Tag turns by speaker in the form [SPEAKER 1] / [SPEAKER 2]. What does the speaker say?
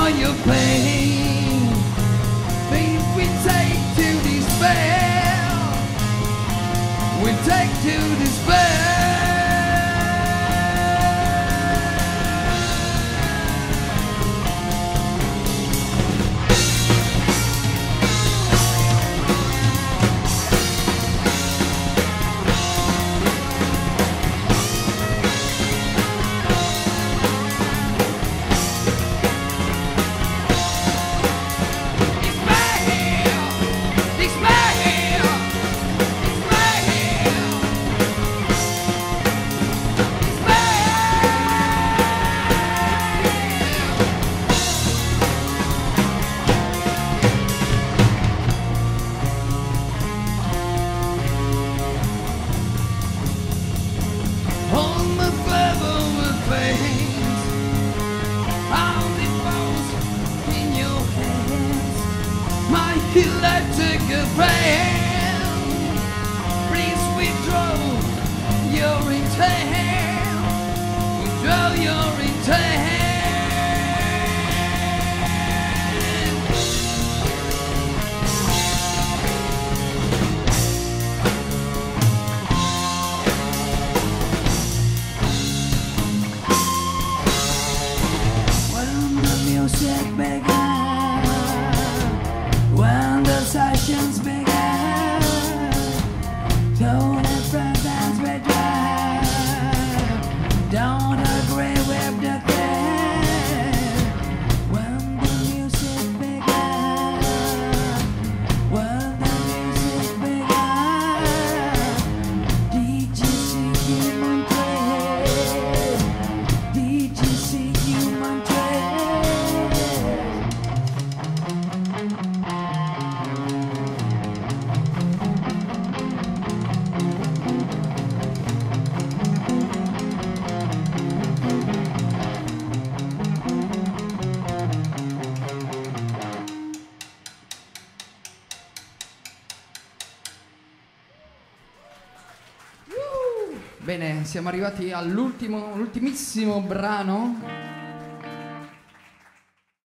[SPEAKER 1] all your pain. Things we take to despair, we take to despair. Electric brand, please withdraw your intent, withdraw your intent. When the music began, when the sessions began, don't have presents began, don't agree with the plan. When the music began, when the music began, did you see human trace? Did you see human trace? Bene, siamo arrivati all'ultimissimo brano